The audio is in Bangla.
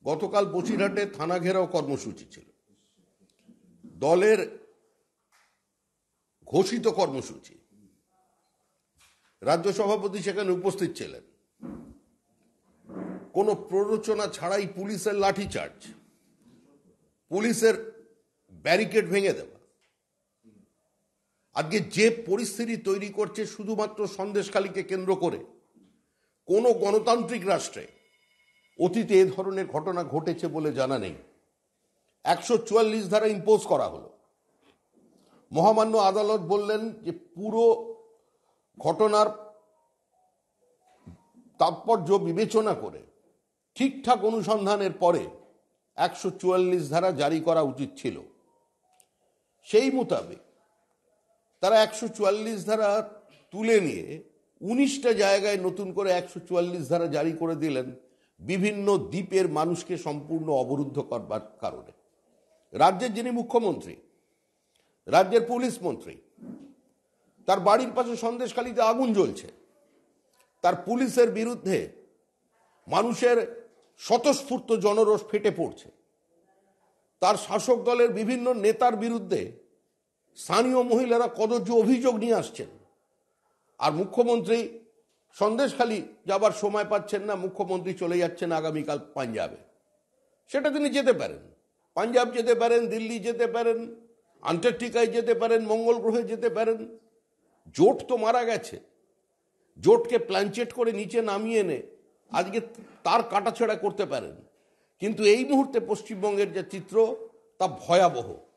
গতকাল বসিরহাটে থানা ঘেরাও কর্মসূচি ছিল, দলের ঘোষিত কর্মসূচি। রাজ্য সভাপতি সেখানে উপস্থিত ছিলেন। কোনো প্ররোচনা ছাড়াই পুলিশের লাঠিচার্জ, পুলিশের ব্যারিকেড ভেঙে দেওয়া। আজকে যে পরিস্থিতি তৈরি করছে শুধুমাত্র সন্দেশখালীকে কেন্দ্র করে, কোনো গণতান্ত্রিক রাষ্ট্রে অতীতে এ ধরনের ঘটনা ঘটেছে বলে জানা নেই। 144 ধারা ইম্পোজ করা হলো। মহামান্য আদালত বললেন যে পুরো ঘটনার তাৎপর্য বিবেচনা করে ঠিকঠাক অনুসন্ধানের পরে 144 ধারা জারি করা উচিত ছিল। সেই মোতাবেক তারা 144 ধারা তুলে নিয়ে 19টা জায়গায় নতুন করে 144 ধারা জারি করে দিলেন, বিভিন্ন দ্বীপের মানুষকে সম্পূর্ণ অবরুদ্ধ করবার কারণে। রাজ্যের যিনি মুখ্যমন্ত্রী, রাজ্যের পুলিশ মন্ত্রী, তার বাড়ির পাশে সন্দেশখালীতে আগুন জ্বলছে, তার পুলিশের বিরুদ্ধে মানুষের স্বতঃস্ফূর্ত জনরোষ ফেটে পড়ছে, তার শাসক দলের বিভিন্ন নেতার বিরুদ্ধে স্থানীয় মহিলারা কদর্য অভিযোগ নিয়ে আসছেন, আর মুখ্যমন্ত্রী সন্দেশখালী যাবার সময় পাচ্ছেন না। মুখ্যমন্ত্রী চলে যাচ্ছেন আগামীকাল পাঞ্জাবে। সেটা তিনি যেতে পারেন, পাঞ্জাব যেতে পারেন, দিল্লি যেতে পারেন, আন্টার্কটিকায় যেতে পারেন, মঙ্গল গ্রহে যেতে পারেন। জোট তো মারা গেছে। জোটকে প্ল্যানচেট করে নিচে নামিয়ে এনে আজকে তার কাটাছেড়া করতে পারেন, কিন্তু এই মুহূর্তে পশ্চিমবঙ্গের যে চিত্র তা ভয়াবহ।